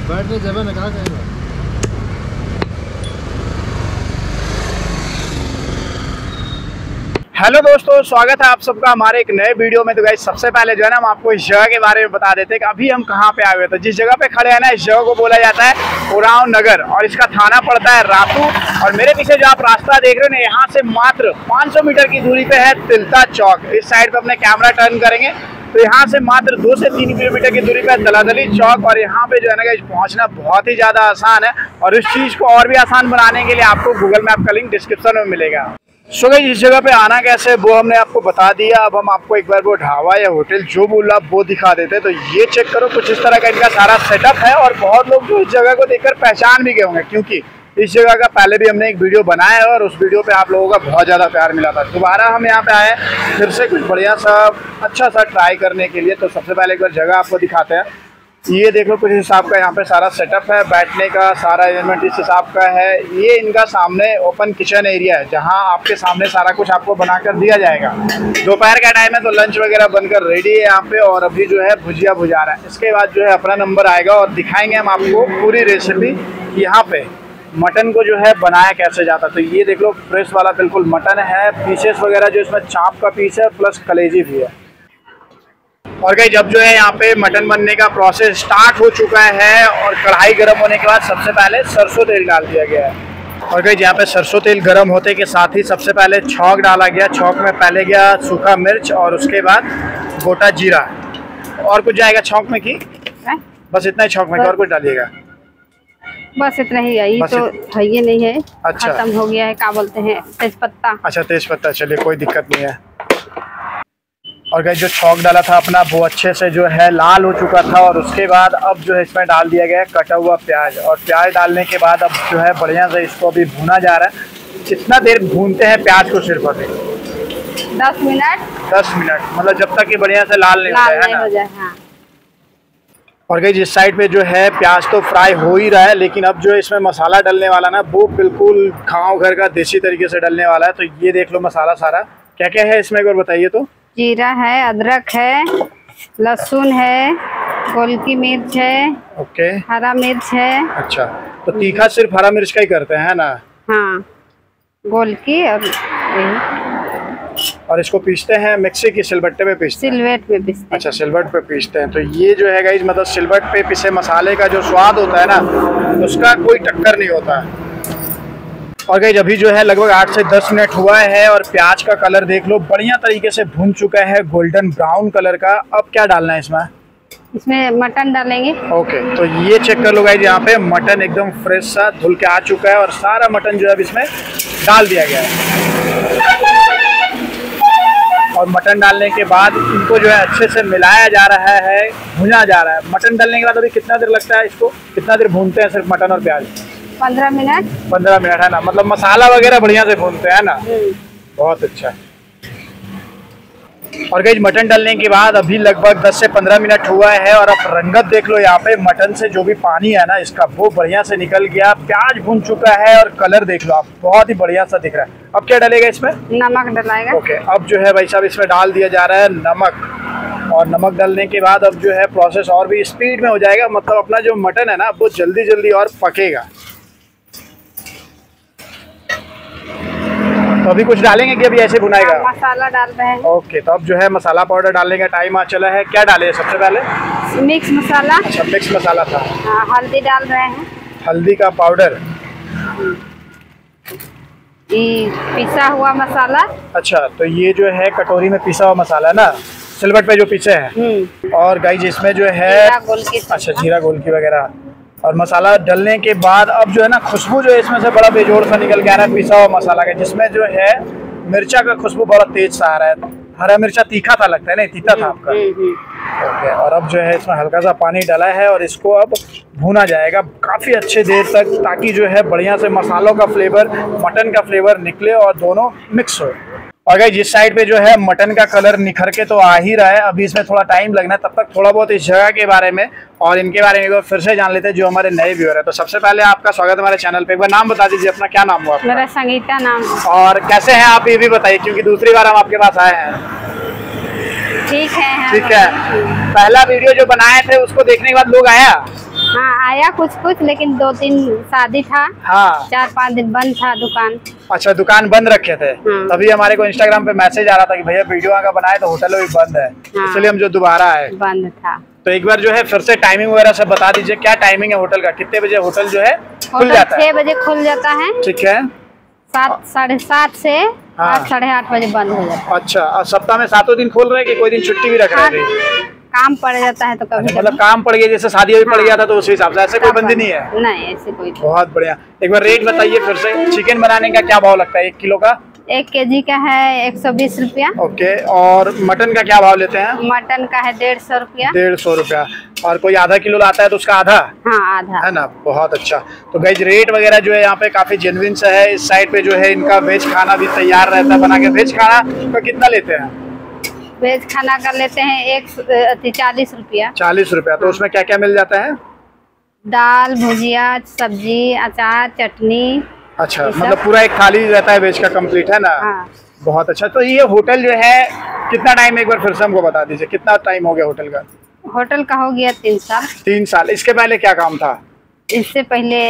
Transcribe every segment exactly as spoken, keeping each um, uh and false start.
बैठने जगह ना कहाँ कहीं। हेलो दोस्तों, स्वागत है आप सबका हमारे एक नए वीडियो में। तो गाइस सबसे पहले जो है ना हम आपको इस जगह के बारे में बता देते हैं कि अभी हम कहाँ पे आए हुए। तो जिस जगह पे खड़े हैं ना, इस जगह को बोला जाता है उरांव नगर और इसका थाना पड़ता है रातू। और मेरे पीछे जो आप रास्ता देख रहे हो ना, यहाँ से मात्र पाँच सौ मीटर की दूरी पे है तिलता चौक। इस साइड पे अपने कैमरा टर्न करेंगे तो यहाँ से मात्र दो से तीन किलोमीटर की दूरी पे दलादली चौक। और यहाँ पे जो है ना गाइस पहुँचना बहुत ही ज़्यादा आसान है और इस चीज़ को और भी आसान बनाने के लिए आपको गूगल मैप का लिंक डिस्क्रिप्शन में मिलेगा। सो गाइस इस जगह पे आना कैसे वो हमने आपको बता दिया। अब हम आपको एक बार वो ढाबा या होटल जो बोला वो दिखा देते हैं। तो ये चेक करो, कुछ इस तरह का इनका सारा सेटअप है और बहुत लोग जो इस जगह को देखकर पहचान भी गए होंगे, क्योंकि इस जगह का पहले भी हमने एक वीडियो बनाया है और उस वीडियो पे आप लोगों का बहुत ज़्यादा प्यार मिला था। दोबारा हम यहाँ पे आए फिर से कुछ बढ़िया सा अच्छा सा ट्राई करने के लिए। तो सबसे पहले एक बार जगह आपको दिखाते हैं। ये देख लो कुछ हिसाब का यहाँ पे सारा सेटअप है, बैठने का सारा अरेंजमेंट इस हिसाब का है। ये इनका सामने ओपन किचन एरिया है जहाँ आपके सामने सारा कुछ आपको बनाकर दिया जाएगा। दोपहर का टाइम है तो लंच वगैरह बनकर रेडी है यहाँ पे। और अभी जो है भुजिया भुजा रहा है। इसके बाद जो है अपना नंबर आएगा और दिखाएंगे हम आपको पूरी रेसिपी यहाँ पे मटन को जो है बनाया कैसे जाता। तो ये देख लो फ्रेश वाला बिल्कुल मटन है, पीसेस वगैरह जो इसमें चाप का पीस है प्लस कलेजी भी है। और गाइस जब जो है यहाँ पे मटन बनने का प्रोसेस स्टार्ट हो चुका है और कढ़ाई गर्म होने के बाद सबसे पहले सरसों तेल डाल दिया गया है। और गाइस यहाँ पे सरसों तेल गर्म होते के साथ ही सबसे पहले छौंक डाला गया। छौंक में पहले गया सूखा मिर्च और उसके बाद गोटा जीरा। और कुछ जाएगा छौंक में की? बस इतना ही छौंक में, और कुछ डालिएगा? बस इतना ही है, ये तो है ये नहीं है। अच्छा, खत्म हो गया है। क्या बोलते हैं, तेजपत्ता। अच्छा तेजपत्ता, चलिए कोई दिक्कत नहीं है। और गाइस जो छौंक डाला था अपना वो अच्छे से जो है लाल हो चुका था। और उसके बाद अब जो है इसमें डाल दिया गया है कटा हुआ प्याज। और प्याज डालने के बाद अब जो है बढ़िया से इसको अभी भुना जा रहा है। कितना देर भूनते हैं प्याज को? सिर्फ अभी दस मिनट। दस मिनट मतलब जब तक कि बढ़िया से लाल नहीं लाल हो जाए, हो जाए। हाँ। और गाइस इस साइड पे जो है प्याज तो फ्राई हो ही रहा है, लेकिन अब जो इसमें मसाला डलने वाला ना वो बिल्कुल गाँव घर का देसी तरीके से डलने वाला है। तो ये देख लो मसाला सारा क्या क्या है इसमें, एक बार बताइए तो। जीरा है, अदरक है, लहसुन है, गोलकी मिर्च है, ओके, हरा मिर्च है। अच्छा, तो तीखा सिर्फ हरा मिर्च का ही करते हैं ना? हाँ, गोलकी और और इसको पीसते हैं मिक्सी की सिलबट्टे पे पीसते हैं? सिलवट में पीसते हैं। अच्छा, सिलबट पे पीसते हैं। तो ये जो है गाइस मतलब सिलबट पे पिसे मसाले का जो स्वाद होता है ना उसका कोई टक्कर नहीं होता है। और गाइस अभी जो है लगभग आठ से दस मिनट हुआ है और प्याज का कलर देख लो बढ़िया तरीके से भुन चुका है, गोल्डन ब्राउन कलर का। अब क्या डालना है इसमें? इसमें मटन डालेंगे। ओके, तो ये चेक कर लो गाइस, यहाँ पे मटन एकदम फ्रेश सा धुल के आ चुका है और सारा मटन जो है इसमें डाल दिया गया है। और मटन डालने के बाद इनको जो है अच्छे से मिलाया जा रहा है, भुना जा रहा है। मटन डालने के बाद अभी कितना देर लगता है इसको? कितना देर भूनते हैं सिर्फ मटन और प्याज? पंद्रह मिनट। पंद्रह मिनट है ना, मतलब मसाला वगैरह बढ़िया से भूनते हैं ना। बहुत अच्छा। और गाइस मटन डालने के बाद अभी लगभग दस से पंद्रह मिनट हुआ है और अब रंगत देख लो यहाँ पे मटन से जो भी पानी है ना इसका वो बढ़िया से निकल गया। प्याज भुन चुका है और कलर देख लो आप बहुत ही बढ़िया सा दिख रहा है। अब क्या डालेगा इसमें? नमक डलाएगा। ओके, अब जो है भाई साहब इसमें डाल दिया जा रहा है नमक। और नमक डालने के बाद अब जो है प्रोसेस और भी स्पीड में हो जाएगा, मतलब अपना जो मटन है ना वो जल्दी जल्दी और पकेगा। तो अभी कुछ डालेंगे कि अभी ऐसे भुनाएगा? मसाला डाल रहे हैं। ओके, तो अब जो है मसाला पाउडर डालने का टाइम आ चला है। क्या डाले सबसे पहले? मिक्स मसाला। अच्छा, मिक्स मसाला था। हाँ, हल्दी डाल रहे हैं। हल्दी का पाउडर। ये पिसा हुआ मसाला। अच्छा, तो ये जो है कटोरी में पिसा हुआ मसाला ना, सिलबट पे जो पीछे है। और गाइस इसमें जो है अच्छा जीरा गोलकी वगैरह और मसाला डलने के बाद अब जो है ना खुशबू जो है इसमें से बड़ा बेजोड़ सा निकल के आ रहा है पिसा हुआ मसाला का, जिसमें जो है मिर्चा का खुशबू बड़ा तेज सा आ रहा है। हरा मिर्चा तीखा था लगता है, नहीं तीखा था आपका? ओके, और अब जो है इसमें हल्का सा पानी डाला है और इसको अब भूना जाएगा काफ़ी अच्छे देर तक, ताकि जो है बढ़िया से मसालों का फ्लेवर मटन का फ्लेवर निकले और दोनों मिक्स हो। और गाइस जिस साइड पे जो है मटन का कलर निखर के तो आ ही रहा है, अभी इसमें थोड़ा टाइम लगना है। तब तक थोड़ा बहुत इस जगह के बारे में और इनके बारे में एक बार फिर से जान लेते हैं जो हमारे नए व्यूअर है। तो सबसे पहले आपका स्वागत है हमारे चैनल पे। एक बार नाम बता दीजिए अपना, क्या नाम हुआ आपका? मेरा संगीता नाम। और कैसे हैं आप ये भी बताइए, क्योंकि दूसरी बार हम आपके पास आए हैं। ठीक है। ठीक है, पहला वीडियो जो बनाए थे उसको देखने के बाद लोग आया हाँ आया कुछ कुछ, लेकिन दो तीन शादी था, हाँ चार पाँच दिन बंद था दुकान। अच्छा, दुकान बंद रखे थे। हाँ। तभी हमारे को इंस्टाग्राम पे मैसेज आ रहा था कि भैया वीडियो का बनाए तो होटल भी बंद है। हाँ। इसलिए हम जो दोबारा आए। बंद था। तो एक बार जो है फिर से टाइमिंग वगैरह सब बता दीजिए, क्या टाइमिंग है होटल का, कितने बजे होटल जो है खुल जाता है? छह बजे खुल जाता है। ठीक है। सात साढ़े सात से हाँ। आठ साढ़े आठ बजे बंद हो जाता है। अच्छा, और सप्ताह में सातों दिन खोल रहे हैं कि कोई दिन छुट्टी भी रख रहे हैं? काम पड़ जाता है तो कभी मतलब काम पड़ गया, जैसे शादी भी पड़ गया था तो उस हिसाब से, ऐसे कोई बंदी नहीं है? नहीं ऐसे कोई। बहुत बढ़िया। एक बार रेट बताइए फिर से, चिकन बनाने का क्या भाव लगता है एक किलो का? एक केजी का है एक सौ बीस रुपया। ओके, और मटन का क्या भाव लेते हैं? मटन का है डेढ़ सौ रुपया। डेढ़ सौ रुपया। और कोई आधा किलो लाता है तो उसका आधा? हाँ आधा है ना। बहुत अच्छा। तो गाइस रेट वगैरह जो है यहाँ पे काफी जेन्युइन सा है। इस साइड पे जो है इनका वेज खाना भी तैयार रहता है बना के। वेज खाना का कितना लेते हैं? वेज खाना का लेते हैं एक चालीस रुपया। चालीस रुपया। तो उसमें क्या क्या मिल जाता है? दाल, भुजिया, सब्जी, अचार, चटनी। अच्छा, मतलब पूरा एक थाली रहता है वेज का, कंप्लीट है ना। हाँ। बहुत अच्छा। तो ये होटल जो है कितना टाइम, एक बार फिर से हमको बता दीजिए, कितना टाइम हो गया होटल का? होटल का हो गया तीन साल। तीन साल। इसके पहले क्या काम था? इससे पहले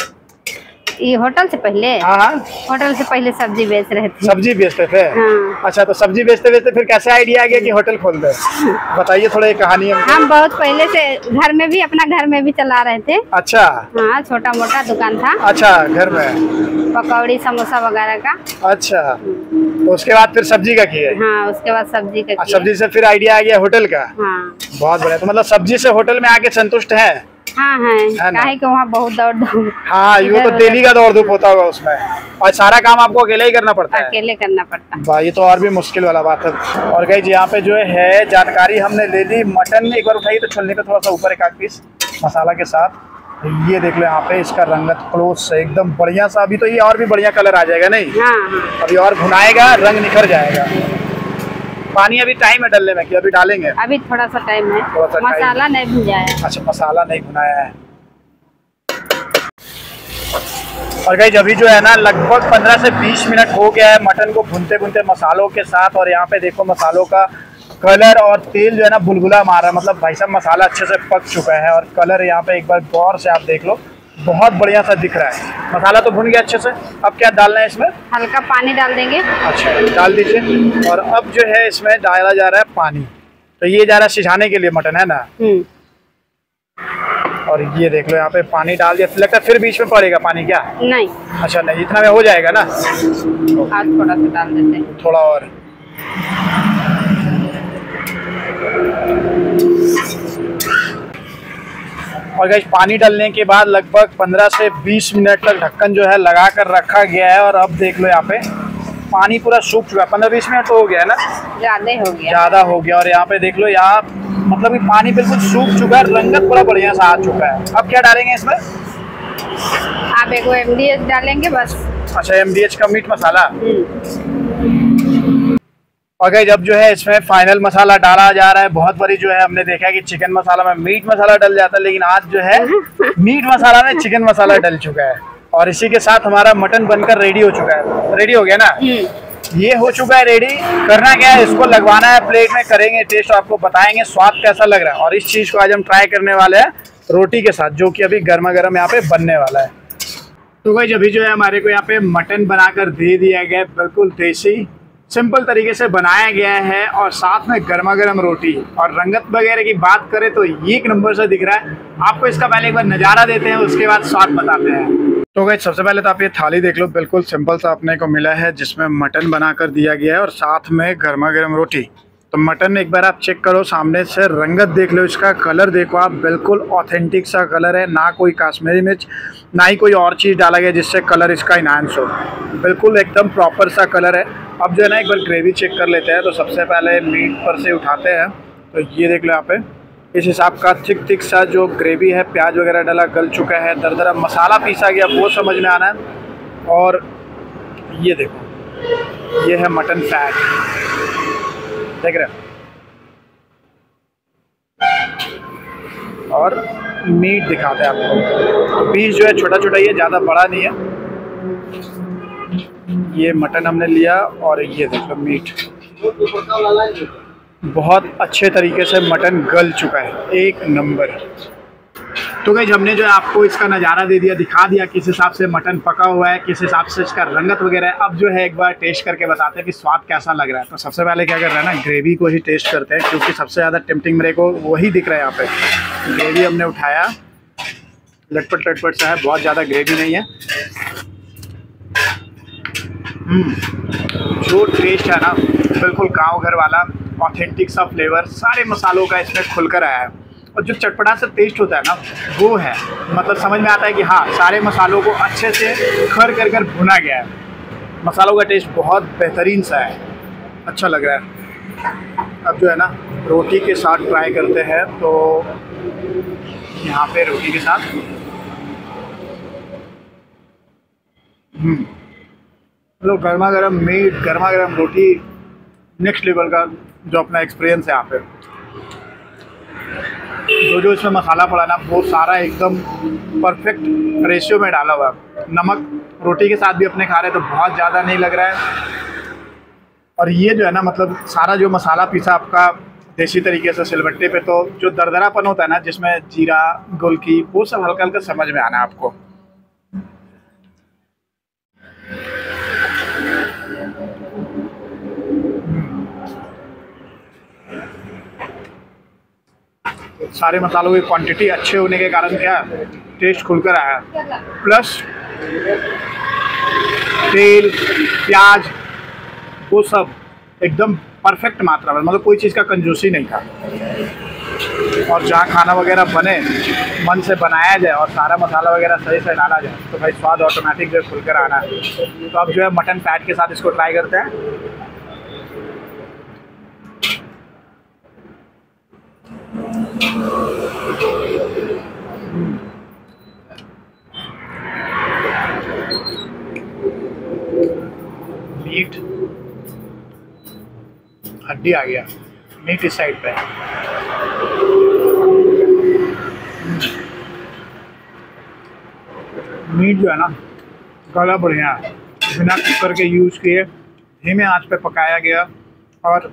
ये होटल से पहले हाँ हाँ होटल से पहले सब्जी बेच रहे थे। सब्जी बेचते थे? हाँ। अच्छा, तो सब्जी बेचते बेचते फिर कैसे आइडिया आ गया कि होटल खोल दे? बताइए थोड़ा ये कहानी हमको। हम बहुत पहले से घर में भी, अपना घर में भी चला रहे थे। अच्छा। हाँ, छोटा मोटा दुकान था। अच्छा, घर में पकौड़ी समोसा वगैरह का। अच्छा, तो उसके बाद फिर सब्जी का किए? हाँ, उसके बाद सब्जी का किए। सब्जी से फिर आइडिया आ गया होटल का? हाँ। बहुत बढ़िया। तो मतलब सब्जी से होटल में आके संतुष्ट है? हाँ है, काहे कि वहाँ बहुत दौड़ धूप। हाँ, ये तो डेली का दौड़ धूप होता होगा उसमें, और सारा काम आपको अकेले ही करना पड़ता है? अकेले करना पड़ता है। भाई ये तो और भी मुश्किल वाला बात है। और गाइस यहाँ पे जो है जानकारी हमने ले ली। मटन एक बार उठाइए तो छलनी पे थोड़ा सा ऊपर एक आध पीस मसाला के साथ। ये देख लो यहाँ पे इसका रंगत क्लोज से एकदम बढ़िया सा। अभी तो ये और भी बढ़िया कलर आ जाएगा नहीं? हाँ हाँ। अभी और भुनाएगा, रंग निखर जाएगा। पानी अभी टाइम है डालने में कि अभी डालेंगे? अभी थोड़ा सा टाइम है, थोड़ा सा मसाला नहीं भुनाया। अच्छा, मसाला नहीं भुनाया है। और गाइस अभी जो है ना लगभग पंद्रह से बीस मिनट हो गया है मटन को भुनते भुनते मसालों के साथ। और यहाँ पे देखो मसालों का कलर और तेल जो है ना बुलबुला मार रहा है, मतलब भाई साहब मसाला अच्छे से पक चुका है। और कलर यहाँ पे एक बार गौर से आप देख लो, बहुत बढ़िया सा दिख रहा है। मसाला तो भुन गया अच्छे से। अब क्या डालना है इसमें? हल्का पानी डाल देंगे। अच्छा, डाल दीजिए। और अब जो है इसमें डाला जा रहा है पानी। तो ये जा रहा है सिझाने के लिए मटन, है ना? और ये देख लो यहाँ पे पानी डाल दिया। लगता है फिर बीच में पड़ेगा पानी क्या? नहीं। अच्छा, नहीं, इतना में हो जाएगा ना? आज थोड़ा सा डाल देते हैं, थोड़ा और। और गाइस पानी डालने के बाद लगभग पंद्रह से बीस मिनट तक ढक्कन जो है लगा कर रखा गया है। और अब देख लो यहाँ पे पानी पूरा सूख चुका है। पंद्रह बीस मिनट तो हो गया है ना? ज्यादा हो गया। ज्यादा हो गया। और यहाँ पे देख लो, यहाँ मतलब कि पानी बिल्कुल सूख चुका है, रंगत पूरा बढ़िया सा आ चुका है। अब क्या डालेंगे इसमें? आप एक एमडीएच डालेंगे बस। अच्छा, एमडीएच का मीट मसाला। और गाइस अब जो है इसमें फाइनल मसाला डाला जा रहा है। बहुत बड़ी जो है हमने देखा है कि चिकन मसाला में मीट मसाला डल जाता है, लेकिन आज जो है मीट मसाला में चिकन मसाला डल चुका है। और इसी के साथ हमारा मटन बनकर रेडी हो चुका है। रेडी हो गया ना? ये हो चुका है रेडी। करना क्या है, इसको लगवाना है प्लेट में, करेंगे टेस्ट, आपको बताएंगे स्वाद कैसा लग रहा है। और इस चीज को आज हम ट्राई करने वाले हैं रोटी के साथ, जो कि अभी गर्मा गर्म यहाँ पे बनने वाला है। तो गाइस अभी जो है हमारे को यहाँ पे मटन बनाकर दे दिया गया, बिल्कुल देसी सिंपल तरीके से बनाया गया है। और साथ में गर्मा गर्म रोटी। और रंगत वगैरह की बात करें तो एक नंबर से दिख रहा है। आपको इसका पहले एक बार नज़ारा देते हैं, उसके बाद स्वाद बताते हैं। तो गाइस सबसे पहले तो आप ये थाली देख लो, बिल्कुल सिंपल सा अपने को मिला है, जिसमें मटन बनाकर दिया गया है और साथ में गर्मा गर्म रोटी। तो मटन एक बार आप चेक करो सामने से, रंगत देख लो, इसका कलर देखो आप, बिल्कुल ऑथेंटिक सा कलर है। ना कोई काश्मीरी मिर्च, ना ही कोई और चीज़ डाला गया जिससे कलर इसका इनहांस हो। बिल्कुल एकदम प्रॉपर सा कलर है। अब जो है ना एक बार ग्रेवी चेक कर लेते हैं। तो सबसे पहले मीट पर से उठाते हैं। तो ये देख लो यहाँ पे इस हिसाब का थिक थिक सा जो ग्रेवी है, प्याज वगैरह डाला, गल चुका है। दरदरा मसाला पीसा गया, वो समझ में आना है। और ये देखो, ये है मटन फैट, देख रहे हैं? और मीट दिखाते हैं आपको। तो पीस जो है छोटा छोटा, ये ज़्यादा बड़ा नहीं है। ये मटन हमने लिया और ये देखो मीट, बहुत अच्छे तरीके से मटन गल चुका है, एक नंबर। तो गाइस हमने जो है आपको इसका नज़ारा दे दिया, दिखा दिया किस हिसाब से मटन पका हुआ है, किस हिसाब से इसका रंगत वगैरह है। अब जो है एक बार टेस्ट करके बताते हैं कि स्वाद कैसा लग रहा है। तो सबसे पहले क्या कर रहे हैं ना, ग्रेवी को ही टेस्ट करते हैं, क्योंकि सबसे ज़्यादा टेम्पटिंग मेरे को वही दिख रहा है यहाँ पे। ग्रेवी हमने उठाया, लटपट लटपट सा है, बहुत ज़्यादा ग्रेवी नहीं है। जो टेस्ट है ना, बिल्कुल गाँव घर वाला ऑथेंटिक सा फ्लेवर सारे मसालों का इसमें खुलकर आया है। और जो चटपटा सा टेस्ट होता है ना, वो है मतलब समझ में आता है कि हाँ, सारे मसालों को अच्छे से खर कर कर भुना गया है। मसालों का टेस्ट बहुत बेहतरीन सा है, अच्छा लग रहा है। अब जो है ना, रोटी के साथ ट्राई करते हैं। तो यहाँ पे रोटी के साथ मतलब गर्मा गर्म मीट, गर्मा गर्म रोटी, नेक्स्ट लेवल का जो अपना एक्सपीरियंस है यहाँ पे। जो जो इसमें मसाला पड़ा ना, वो सारा एकदम परफेक्ट रेशियो में डाला हुआ है। नमक रोटी के साथ भी अपने खा रहे हैं तो बहुत ज़्यादा नहीं लग रहा है। और ये जो है ना, मतलब सारा जो मसाला पीसा आपका देसी तरीके से सिलबट्टे पे, तो जो दरदरापन होता है ना, जिसमें जीरा गोलकी, वो सब हल्का हल्का समझ में आना है आपको। सारे मसालों की क्वांटिटी अच्छे होने के कारण क्या टेस्ट खुलकर आया, प्लस तेल प्याज वो सब एकदम परफेक्ट मात्रा में, मतलब कोई चीज़ का कंजूसी नहीं था। और जहाँ खाना वगैरह बने, मन से बनाया जाए और सारा मसाला वगैरह सही से डाला जाए, तो भाई स्वाद ऑटोमेटिक जो खुलकर आना है। तो अब जो है मटन फैट के साथ इसको ट्राई करते हैं। मीट हड्डी आ गया, मीट इस साइड पे है। मीट जो है ना, गला बढ़िया है, बिना कुकर के यूज़ किए धीमे आंच पे पकाया गया। और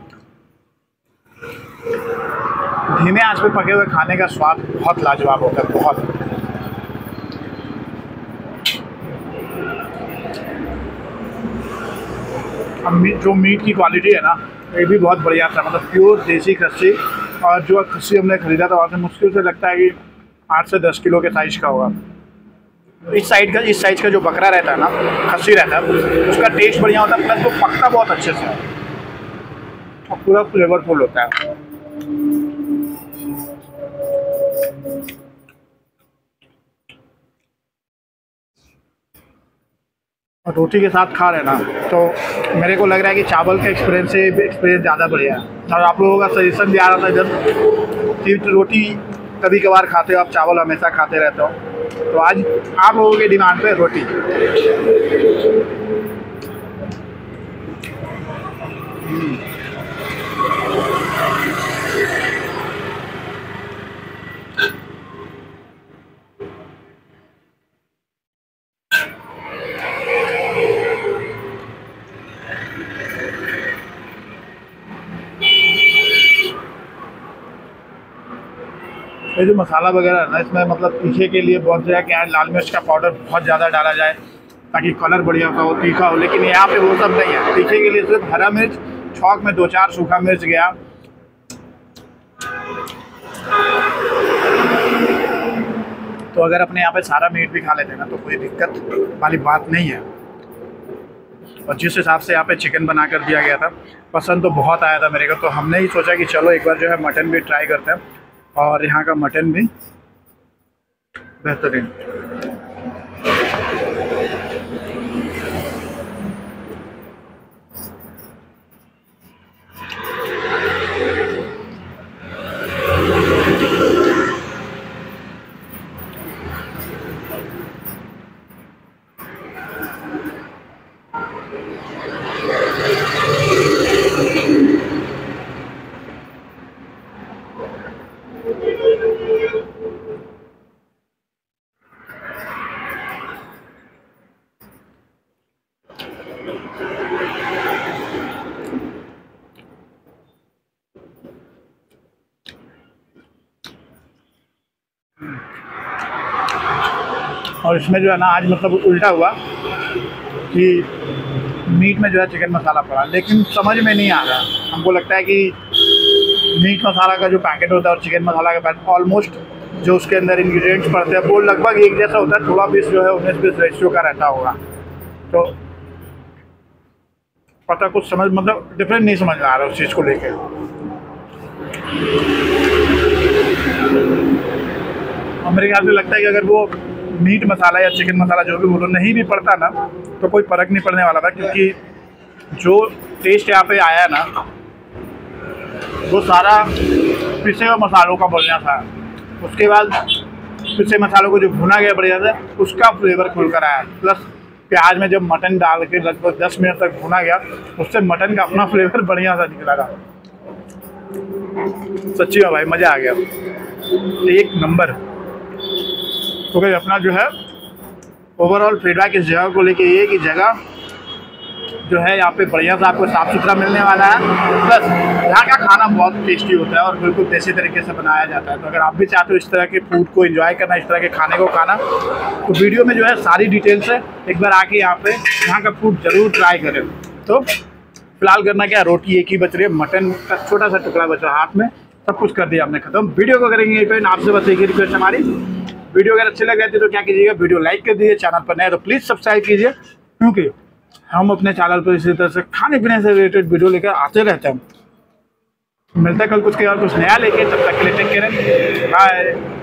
धीमे आंच पे पके हुए खाने का स्वाद बहुत लाजवाब होता है, बहुत। अब मीट, जो मीट की क्वालिटी है ना, ये भी बहुत बढ़िया था, मतलब प्योर देसी खस्सी। और जो खस्सी हमने खरीदा था वहाँ से मुश्किल से लगता है कि आठ से दस किलो के साइज का होगा। इस साइड का इस साइज का जो बकरा रहता है ना, खस्सी रहता है, उसका टेस्ट बढ़िया होता है, प्लस वो पकता बहुत अच्छे से है और पूरा फ्लेवरफुल होता है। और रोटी के साथ खा रहे ना, तो मेरे को लग रहा है कि चावल का एक्सपीरियंस से एक्सपीरियंस ज़्यादा बढ़िया है। और आप लोगों का सजेशन भी आ रहा था जब कि रोटी कभी कभार खाते हो आप, चावल हमेशा खाते रहते हो, तो आज आप लोगों के डिमांड पे रोटी। ये जो मसाला वगैरह है ना, इसमें मतलब तीखे के लिए बहुत ज़्यादा क्या है, लाल मिर्च का पाउडर बहुत ज़्यादा डाला जाए ताकि कलर बढ़िया हो, तीखा हो। लेकिन यहाँ पे वो सब नहीं है। तीखे के लिए सिर्फ हरा मिर्च, छौंक में दो चार सूखा मिर्च गया। तो अगर अपने यहाँ पे सारा मीट भी खा लेते हैं ना, तो कोई दिक्कत वाली बात नहीं है। और जिस हिसाब से यहाँ पे चिकन बना कर दिया गया था, पसंद तो बहुत आया था मेरे को। तो हमने ही सोचा कि चलो एक बार जो है मटन भी ट्राई करते हैं, और यहाँ का मटन भी बेहतरीन। और इसमें जो है ना आज मतलब उल्टा हुआ कि मीट में जो है चिकन मसाला पड़ा, लेकिन समझ में नहीं आ रहा। हमको लगता है कि मीट मसाला का जो पैकेट होता है और चिकन मसाला का पैकेट ऑलमोस्ट जो उसके अंदर इंग्रेडिएंट्स पड़ते हैं वो लगभग एक जैसा होता है, थोड़ा बीस जो है उन्नीस बीस रेशियो का रहता होगा। तो पता कुछ समझ मतलब डिफरेंट नहीं समझ में आ रहा उस चीज़ को लेके। और मेरे ख्याल से लगता है कि अगर वो मीट मसाला या चिकन मसाला जो भी बोलो नहीं भी पड़ता ना तो कोई फ़र्क नहीं पड़ने वाला था, क्योंकि जो टेस्ट यहाँ पे आया ना वो सारा पिसे हुए मसालों का बढ़िया था। उसके बाद पिसे मसालों को जो भुना गया बढ़िया से उसका फ्लेवर खुल कर आया, प्लस प्याज में जब मटन डाल के लगभग दस मिनट तक भुना गया उससे मटन का अपना फ्लेवर बढ़िया सा निकला था। सच्ची है भाई, मज़ा आ गया, एक नंबर। तो भाई अपना जो है ओवरऑल फीडबैक इस जगह को लेके ये कि जगह जो है यहाँ पे बढ़िया सा आपको साफ़ सुथरा मिलने वाला है, प्लस यहाँ का खाना बहुत टेस्टी होता है और बिल्कुल देसी तरीके से बनाया जाता है। तो अगर आप भी चाहते हो इस तरह के फूड को एंजॉय करना, इस तरह के खाने को खाना, तो वीडियो में जो है सारी डिटेल्स है, एक बार आके यहाँ पे यहाँ का फूड ज़रूर ट्राई करें। तो फिलहाल करना क्या, रोटी एक ही बच रही है, मटन का छोटा सा टुकड़ा बचा हाथ में, सब कुछ कर दिया हमने खत्म। वीडियो को करेंगे तो आपसे बस एक ही रिक्वेस्ट हमारी, वीडियो अगर अच्छी लग रही थी तो क्या कीजिएगा, वीडियो लाइक कर दीजिए, चैनल पर नए तो प्लीज़ सब्सक्राइब कीजिए, क्योंकि हम अपने चैनल पर इसी तरह से खाने पीने से रिलेटेड वीडियो लेकर आते रहते हैं। मिलता है कल कुछ के और कुछ नया लेके, तब तक के लिए टेक केयर, बाय।